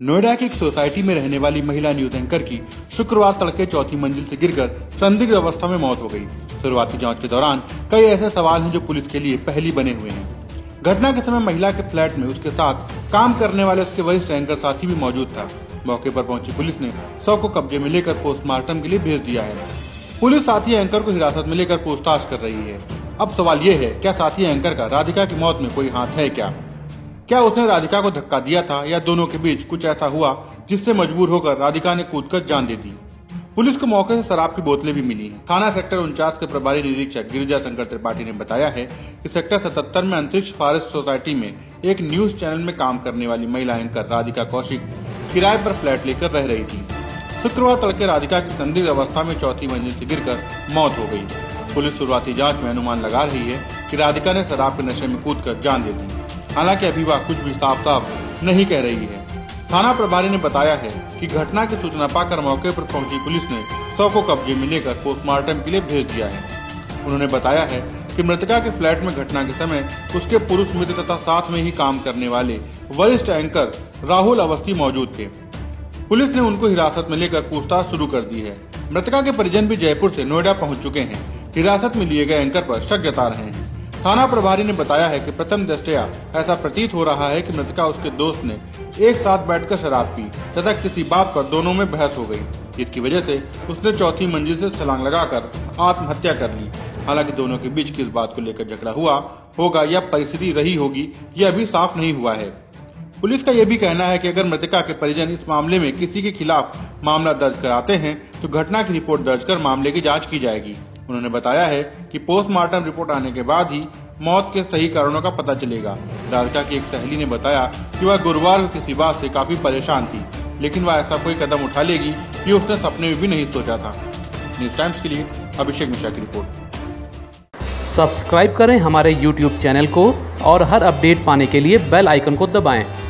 नोएडा की एक सोसाइटी में रहने वाली महिला न्यूज एंकर की शुक्रवार तड़के चौथी मंजिल से गिरकर संदिग्ध अवस्था में मौत हो गई। शुरुआती जांच के दौरान कई ऐसे सवाल हैं जो पुलिस के लिए पहेली बने हुए हैं। घटना के समय महिला के फ्लैट में उसके साथ काम करने वाले उसके वरिष्ठ एंकर साथी भी मौजूद था। मौके पर पहुंची पुलिस ने शव को कब्जे में लेकर पोस्टमार्टम के लिए भेज दिया है। पुलिस साथी एंकर को हिरासत में लेकर पूछताछ कर रही है। अब सवाल ये है, क्या साथी एंकर का राधिका की मौत में कोई हाथ है? क्या उसने राधिका को धक्का दिया था या दोनों के बीच कुछ ऐसा हुआ जिससे मजबूर होकर राधिका ने कूदकर जान दे दी? पुलिस को मौके से शराब की बोतलें भी मिली हैं। थाना सेक्टर 49 के प्रभारी निरीक्षक गिरिजा शंकर त्रिपाठी ने बताया है कि सेक्टर 77 में अंतरिक्ष फॉरेस्ट सोसाइटी में एक न्यूज चैनल में काम करने वाली महिला एंकर राधिका कौशिक किराए पर फ्लैट लेकर रह रही थी। शुक्रवार तड़के राधिका की संदिग्ध अवस्था में चौथी मंजिल से गिरकर मौत हो गई। पुलिस शुरुआती जांच में अनुमान लगा रही है कि राधिका ने शराब के नशे में कूदकर जान दे दी। हालांकि अभी वह कुछ भी साफ नहीं कह रही है। थाना प्रभारी ने बताया है कि घटना की सूचना पाकर मौके पर पहुंची पुलिस ने शव को कब्जे में लेकर पोस्टमार्टम के लिए भेज दिया है। उन्होंने बताया है कि मृतका के फ्लैट में घटना के समय उसके पुरुष मित्र तथा साथ में ही काम करने वाले वरिष्ठ एंकर राहुल अवस्थी मौजूद थे। पुलिस ने उनको हिरासत में लेकर पूछताछ शुरू कर दी है। मृतका के परिजन भी जयपुर से नोएडा पहुंच चुके हैं। हिरासत में लिए गए एंकर पर शक जता रहे हैं। थाना प्रभारी ने बताया है कि प्रथम दृष्टया ऐसा प्रतीत हो रहा है कि मृतका उसके दोस्त ने एक साथ बैठकर शराब पी तथा किसी बात पर दोनों में बहस हो गई, जिसकी वजह से उसने चौथी मंजिल से छलांग लगाकर आत्महत्या कर ली। हालांकि दोनों के बीच किस बात को लेकर झगड़ा हुआ होगा या परिस्थिति रही होगी, यह अभी साफ नहीं हुआ है। पुलिस का यह भी कहना है कि अगर मृतका के परिजन इस मामले में किसी के खिलाफ मामला दर्ज कराते हैं तो घटना की रिपोर्ट दर्ज कर मामले की जाँच की जाएगी। उन्होंने बताया है कि पोस्टमार्टम रिपोर्ट आने के बाद ही मौत के सही कारणों का पता चलेगा। राधिका की एक सहेली ने बताया कि वह गुरुवार को किसी बात से काफी परेशान थी, लेकिन वह ऐसा कोई कदम उठा लेगी ये उसने सपने में भी नहीं सोचा था। न्यूज टाइम्स के लिए अभिषेक मिश्रा की रिपोर्ट। सब्सक्राइब करें हमारे YouTube चैनल को और हर अपडेट पाने के लिए बेल आइकन को दबाएं।